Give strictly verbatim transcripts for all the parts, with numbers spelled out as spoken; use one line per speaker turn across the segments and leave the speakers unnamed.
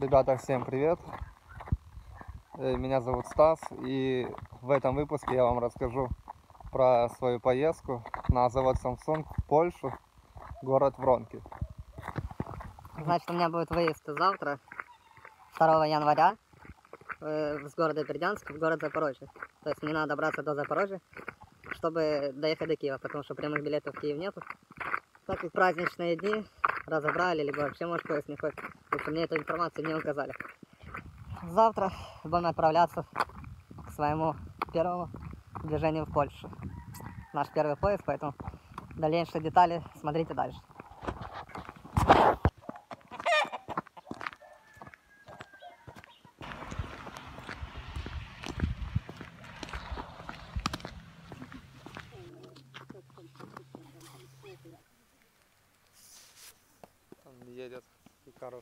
Ребята, всем привет! Меня зовут Стас, и в этом выпуске я вам расскажу про свою поездку на завод Samsung в Польшу, город Вронки.
Значит, у меня будет выезд завтра, второго января, с города Бердянска в город Запорожье. То есть мне надо добраться до Запорожья, чтобы доехать до Киева, потому что прямых билетов в Киев нету. Так как праздничные дни разобрали, либо вообще, может, поезд не ходит. Потому мне эту информацию не указали. Завтра будем отправляться к своему первому движению в Польшу. Наш первый поезд, поэтому дальнейшие детали смотрите дальше.
Там едет Икарус.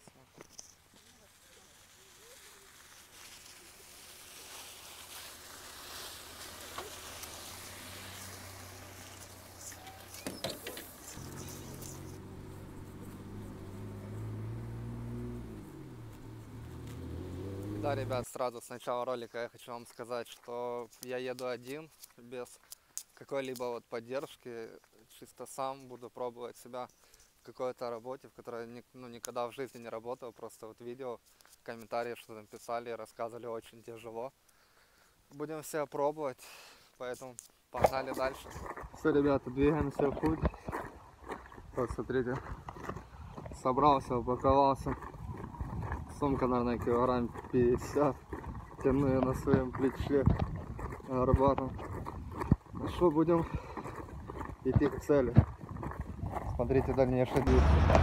Да, ребят, сразу с начала ролика я хочу вам сказать, что я еду один, без какой-либо вот поддержки, чисто сам буду пробовать себя в какой-то работе, в которой я ну, никогда в жизни не работал, просто вот видео, комментарии, что там писали, рассказывали, очень тяжело. Будем все пробовать, поэтому погнали дальше. Все, ребята, двигаемся в путь. Вот, смотрите, собрался, упаковался. Сумка, наверное, килограмм пятьдесят. Тяну ее на своем плече горбатом. Ну что, будем идти к цели. Смотрите дальнейшие действия.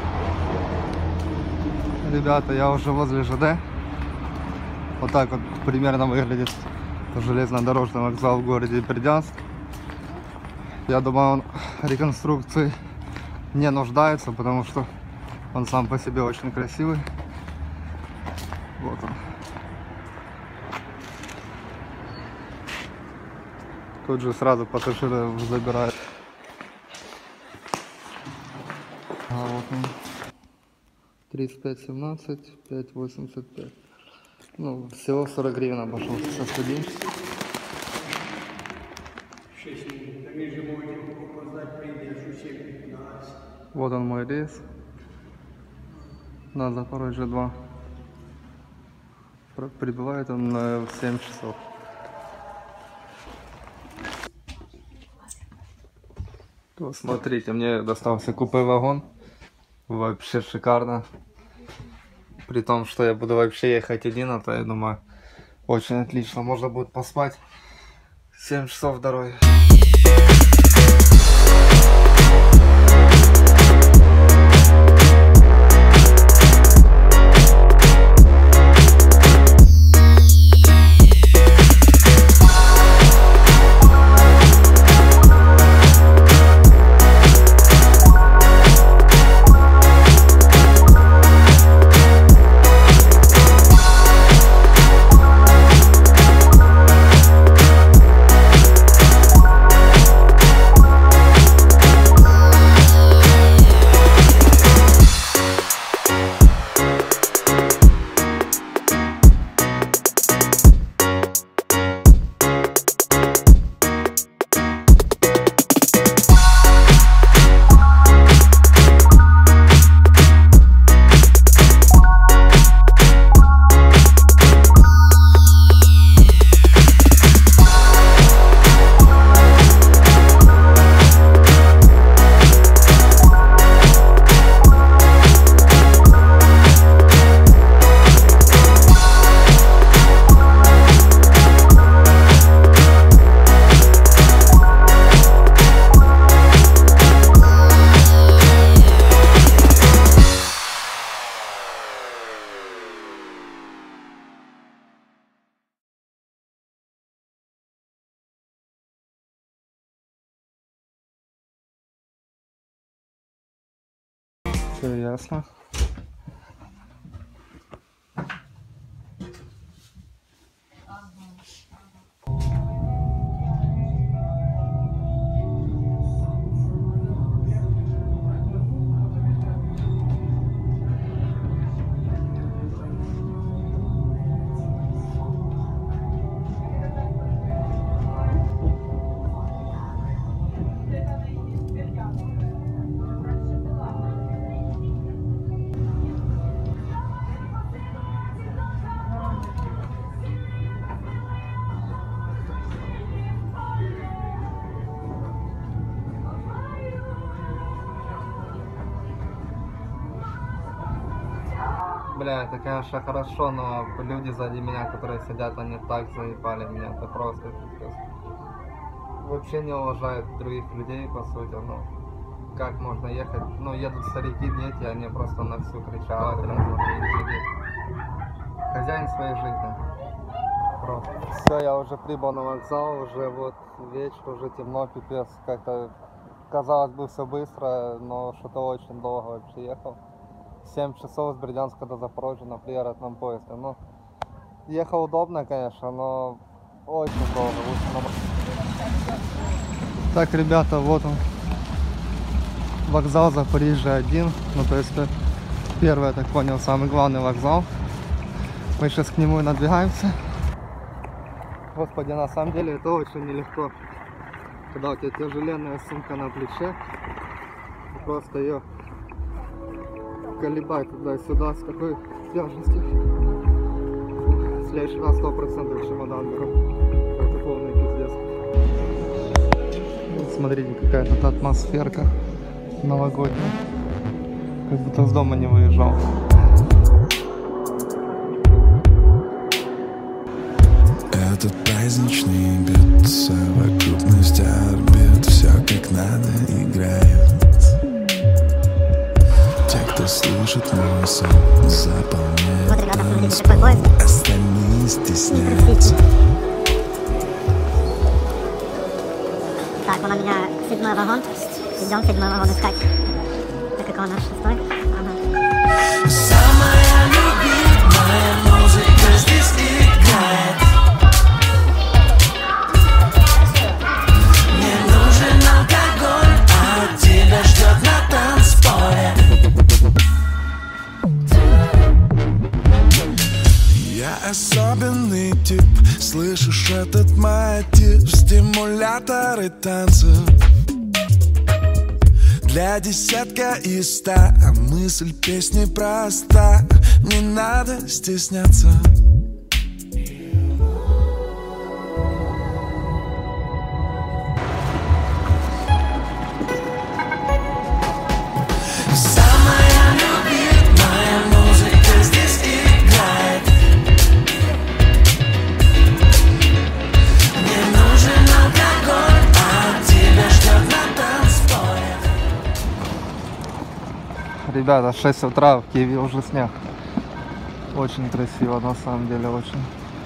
Ребята, я уже возле ЖД. Вот так вот примерно выглядит железнодорожный вокзал в городе Бердянск. Я думаю, он реконструкции не нуждается, потому что он сам по себе очень красивый. Вот он. Тут же сразу пассажиры забирают. А вот он. тридцать пять семнадцать, пять восемьдесят пять. Ну, всего сорок гривен обошелся со студенческим. Вот он мой рейс. На Запорожье два. Прибывает он в семь часов. Вот смотрите, мне достался купе-вагон. Вообще шикарно. При том, что я буду вообще ехать один, а то я думаю, очень отлично. Можно будет поспать семь часов дороги. Все ясно. Бля, это, конечно, хорошо, но люди сзади меня, которые сидят, они так заебали меня, это просто пиздец. Вообще не уважают других людей, по сути, ну, как можно ехать, ну, едут старики, дети, они просто на всю кричат, прям смотри, сидит. Хозяин своей жизни. Просто. Все, я уже прибыл на вокзал, уже вот вечер, уже темно, пипец, как-то, казалось бы, все быстро, но что-то очень долго вообще ехал. семь часов с Бердянска до Запорожья на приоритетном поезде. Ну, ехал удобно, конечно, но очень долго. Так, ребята, вот он. Вокзал Запорожье один. Ну, то есть, первый, я так понял, самый главный вокзал. Мы сейчас к нему и надвигаемся. Господи, на самом деле это очень нелегко. Когда у тебя тяжеленная сумка на плече, просто ее колебать туда-сюда с такой тяжестью. В следующий раз сто процентов чемодан беру. Это полный пиздец. Вот смотрите, какая тут атмосферка новогодняя. Как будто с дома не выезжал.
Этот праздничный бит, совокупность орбит, все как надо играет. Те, кто слышит мой сон, заполняет
Вот, ребята, смотрите,
танцпол,
такой поезд.
остальные стесняются.
Так, он у меня седьмой вагон. Идем седьмой вагон искать. Так как он наш шестой. Ага.
Самая любимая музыка здесь играет. Не нужен алкоголь, а тебя ждет на танцполе. Я особенный тип, слышишь этот мотив, стимуляторы танцев. Для десятка из ста мысль песни проста, не надо стесняться. Самая любимая музыка здесь играет. Не нужен алкоголь, а тебя ждет на танцполе.
Ребята, шесть утра, в Киеве уже снег. Очень красиво, на самом деле, очень.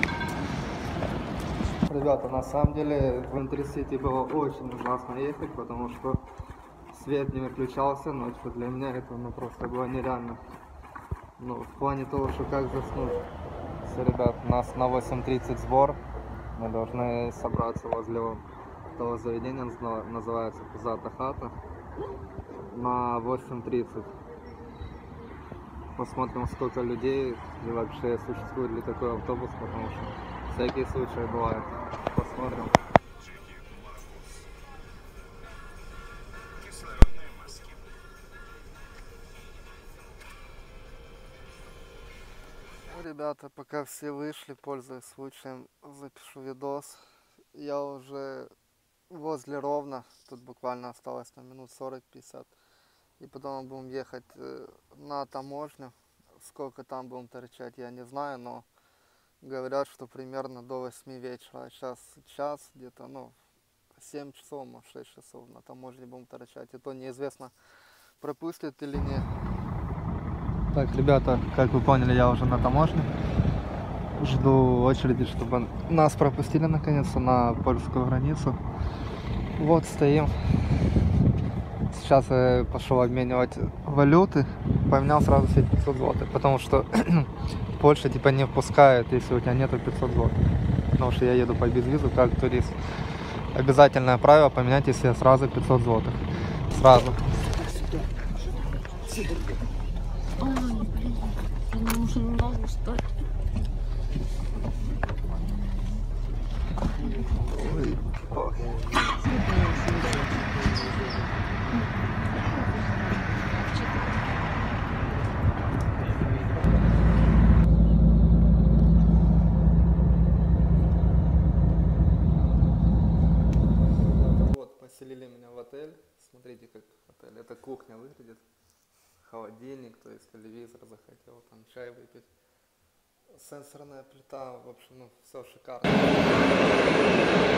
Ребята, на самом деле в Интерсити было очень ужасно ехать, потому что свет не выключался ночью. Для меня это ну, просто было нереально. Ну, в плане того, что как заснуть. Все, ребят, у нас на восемь тридцать сбор. Мы должны собраться возле того заведения, называется Пузата хата, на восемь тридцать. Посмотрим, сколько людей и вообще существует ли такой автобус, потому что всякие случаи бывают. Посмотрим. Ребята, пока все вышли, пользуясь случаем, запишу видос. Я уже возле Ровно, тут буквально осталось на минут сорок-пятьдесят. И потом будем ехать на таможню. Сколько там будем торчать, я не знаю, но говорят, что примерно до восьми вечера. Сейчас час, где-то, ну, семь часов, может, шесть часов на таможне будем торчать. И то неизвестно, пропустят или нет. Так, ребята, как вы поняли, я уже на таможне. Жду очереди, чтобы нас пропустили наконец-то на польскую границу. Вот стоим. Сейчас я пошел обменивать валюты, поменял сразу все пятьсот злотых, потому что Польша типа не впускает, если у тебя нету пятьсот злотых. Потому что я еду по безвизу как турист. Обязательное правило поменять, если сразу пятьсот злотых. Сразу.
Ой, блин, я уже не могу встать.
Ой, ой. Вот, поселили меня в отель. Смотрите, как отель. Это кухня выглядит. холодильник, то есть телевизор захотел, там чай выпить. Сенсорная плита, в общем, ну, все шикарно.